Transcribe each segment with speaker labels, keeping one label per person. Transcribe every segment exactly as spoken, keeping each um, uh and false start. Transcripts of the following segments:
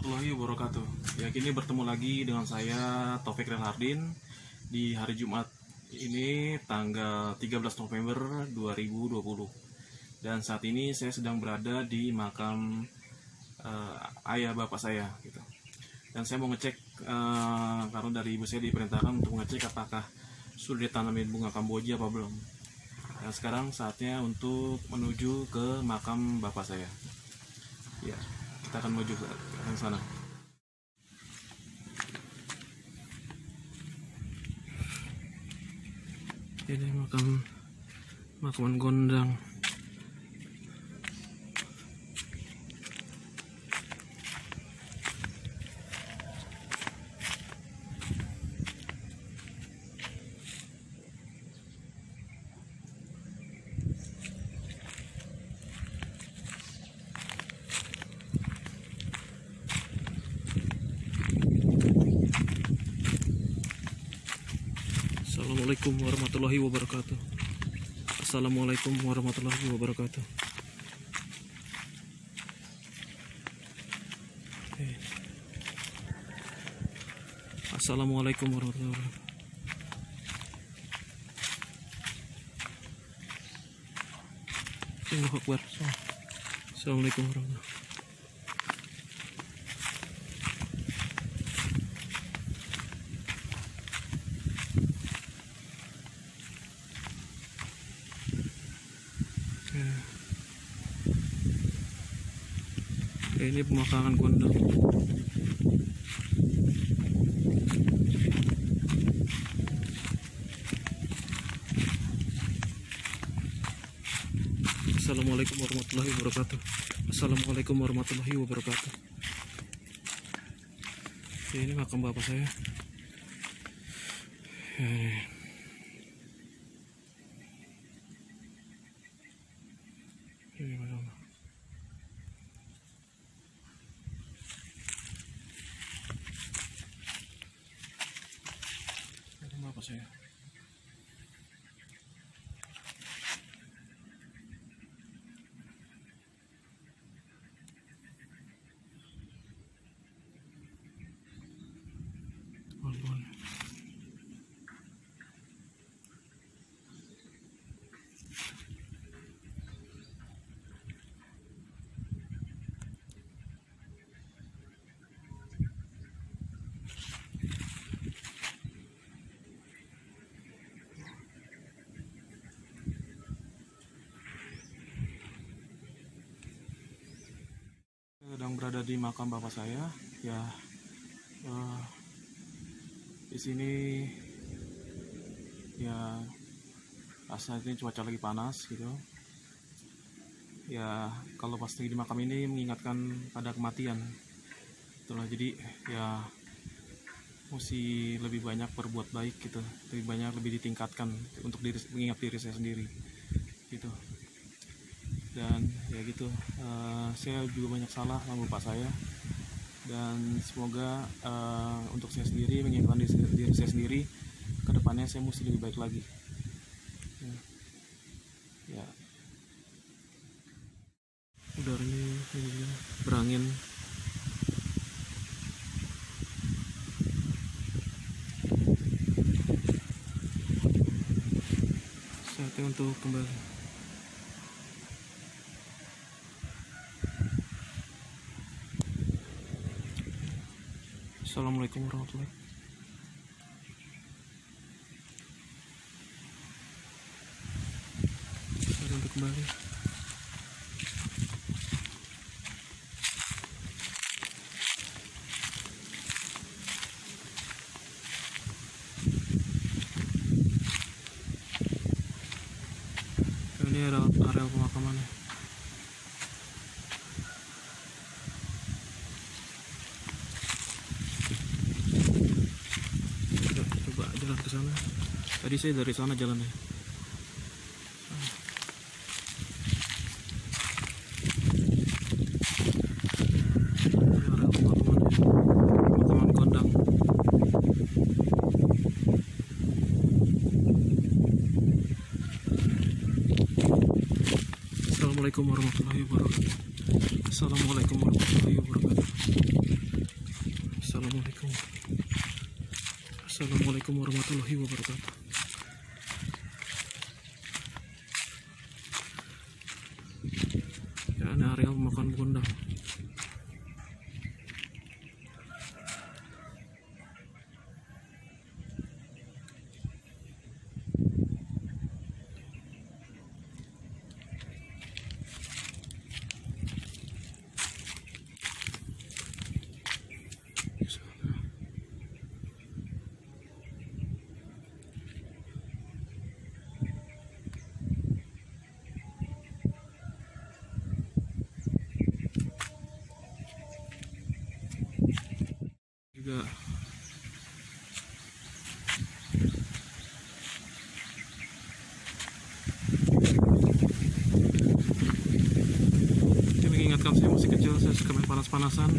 Speaker 1: warahmatullahi wabarakatuh. Ya, kini bertemu lagi dengan saya Taufik Renhardin di hari Jumat ini tanggal tiga belas November dua ribu dua puluh. Dan saat ini saya sedang berada di makam uh, ayah bapak saya gitu. Dan saya mau ngecek uh, karena dari ibu saya diperintahkan untuk ngecek apakah sudah ditanamin bunga kamboja apa belum. Dan sekarang saatnya untuk menuju ke makam bapak saya. Ya, kita akan menuju ke sana. Ini makam makaman gondang. Assalamualaikum warahmatullahi wabarakatuh. Assalamualaikum warahmatullahi wabarakatuh. Oke. Assalamualaikum warahmatullahi wabarakatuh. Allahu Akbar. Assalamualaikum warahmatullahi wabarakatuh. Ya, ini pemakaman gondang. Assalamualaikum warahmatullahi wabarakatuh. Assalamualaikum warahmatullahi wabarakatuh. Ya, ini makam bapak saya. Ya, ini. Ini makam. Apa saya? Boleh. Sedang berada di makam bapak saya. Ya, uh, di sini ya rasanya cuaca lagi panas gitu. Ya, kalau pasti di makam ini mengingatkan pada kematian. Itulah, jadi ya mesti lebih banyak berbuat baik gitu, lebih banyak lebih ditingkatkan untuk diri, mengingat diri saya sendiri gitu. Dan ya gitu, uh, saya juga banyak salah sama bapak saya, dan semoga uh, untuk saya sendiri, mengingatkan diri, diri saya sendiri, kedepannya saya mesti lebih baik lagi ya, ya. Udaranya ini berangin. Saatnya untuk kembali. Assalamualaikum warahmatullahi wabarakatuh. Untuk kembali. Ini adalah area pemakamannya. Jalan ke sana. Tadi saya dari sana jalannya. Pemakaman gondang. Assalamualaikum warahmatullahi wabarakatuh. Assalamualaikum warahmatullahi wabarakatuh. Assalamualaikum. Assalamualaikum warahmatullahi wabarakatuh. Ya, ini area makan gondang. Juga ini mengingatkan saya masih kecil, saya suka main panas-panasan.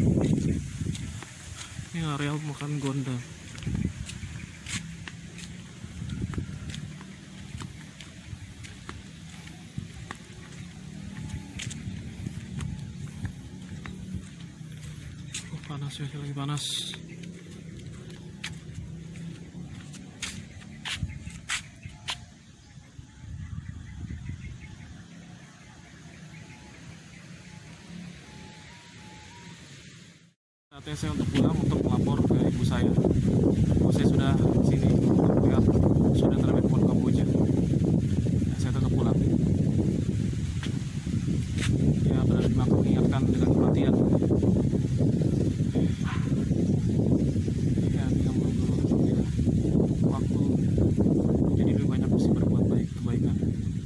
Speaker 1: Ini area makan gondang. Oh, panas ya, lagi panas. Saatnya saya untuk pulang untuk melapor ke ibu saya. Oh, saya sudah di sini lihat sudah terdapat pohon Kamboja. Ya, saya tetap pulang. Ya, berada di makam mengingatkan dengan kematian. Ya, kita menunggu ya, waktu. Jadi lebih banyak mesti berbuat baik kebaikan.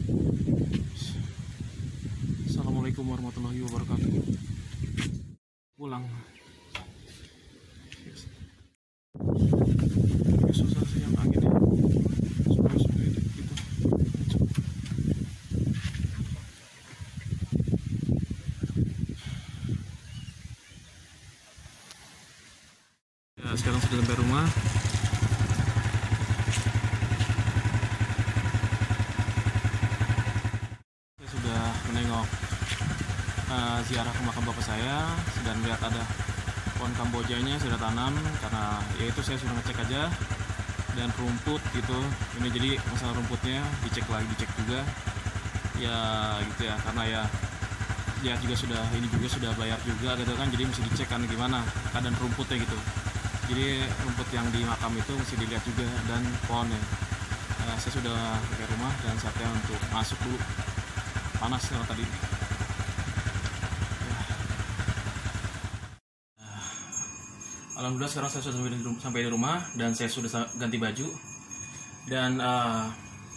Speaker 1: Assalamualaikum warahmatullahi wabarakatuh. Pulang. Susah sih yang angin ya, sungai-sungai gitu. Ya, sekarang sudah sampai rumah. Saya sudah menengok uh, ziarah ke makam bapak saya dan lihat ada pohon Kambojanya sudah tanam, karena yaitu saya sudah ngecek aja. Dan rumput gitu, ini jadi masalah rumputnya dicek lagi, dicek juga ya gitu ya, karena ya dia juga sudah ini juga sudah bayar juga gitu kan, jadi mesti dicek kan gimana keadaan rumputnya gitu. Jadi rumput yang di makam itu mesti dilihat juga, dan pohonnya. Nah, saya sudah ke rumah dan saatnya untuk masuk dulu, panas kalau tadi. Alhamdulillah sekarang saya sudah sampai di, sampai di rumah dan saya sudah ganti baju dan uh,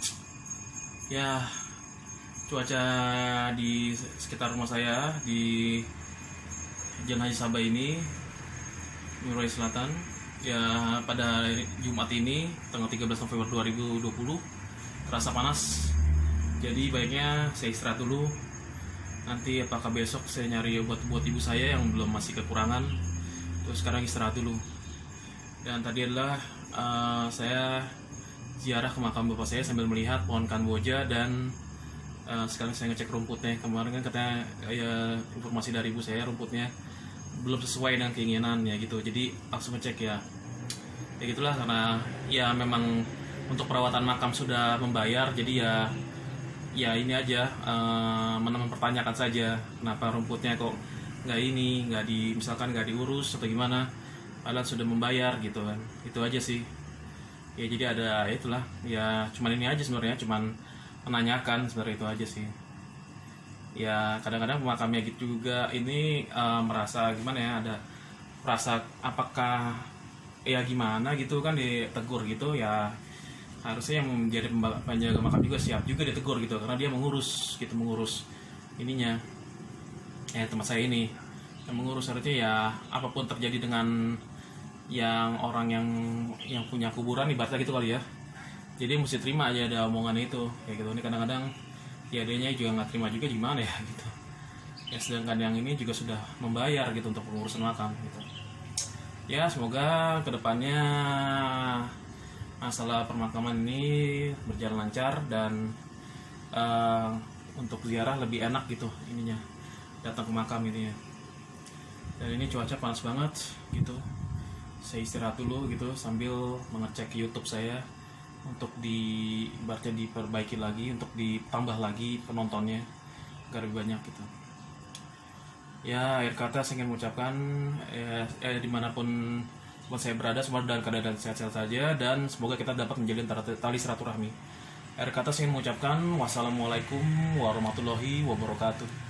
Speaker 1: ya cuaca di sekitar rumah saya di Jalan Haji Sabah ini, Murai Selatan, ya pada Jumat ini tanggal tiga belas November dua ribu dua puluh terasa panas. Jadi baiknya saya istirahat dulu. Nanti apakah besok saya nyari buat buat ibu saya yang belum masih kekurangan. Terus sekarang istirahat dulu. Dan tadi adalah uh, saya ziarah ke makam bapak saya sambil melihat pohon Kamboja, dan uh, sekarang saya ngecek rumputnya. Kemarin kan katanya ya, informasi dari ibu saya rumputnya belum sesuai dengan keinginannya gitu. Jadi langsung ngecek ya. Ya gitulah, karena ya memang untuk perawatan makam sudah membayar, jadi ya ya ini aja uh, mempertanyakan saja kenapa rumputnya kok nggak ini nggak di misalkan nggak diurus atau gimana, padahal sudah membayar gitu kan. Itu aja sih ya, jadi ada ya itulah ya, cuman ini aja sebenarnya, cuman menanyakan sebenarnya, itu aja sih ya. Kadang-kadang pemakamnya gitu juga ini uh, merasa gimana ya, ada merasa apakah ya gimana gitu kan, ditegur gitu ya. Harusnya yang menjadi penjaga makam juga siap juga ditegur gitu, karena dia mengurus gitu, mengurus ininya ya, tempat saya ini yang mengurus. Harusnya ya apapun terjadi dengan yang orang yang yang punya kuburan ibaratnya gitu kali ya, jadi mesti terima aja ada omongan itu kayak gitu. Ini kadang-kadang ya dianya juga nggak terima juga, gimana ya gitu ya, sedangkan yang ini juga sudah membayar gitu untuk pengurusan makam gitu ya. Semoga kedepannya masalah permakaman ini berjalan lancar dan uh, untuk ziarah lebih enak gitu ininya, datang ke makam ini ya. Dan ini cuaca panas banget gitu, saya istirahat dulu gitu sambil mengecek YouTube saya untuk di ibaratnya diperbaiki lagi, untuk ditambah lagi penontonnya agar lebih banyak gitu. Ya, akhir kata saya ingin mengucapkan eh, eh, dimanapun saya berada, semoga dalam keadaan sehat-sehat saja dan semoga kita dapat menjalin tali silaturahmi. Akhir kata saya ingin mengucapkan wassalamualaikum warahmatullahi wabarakatuh.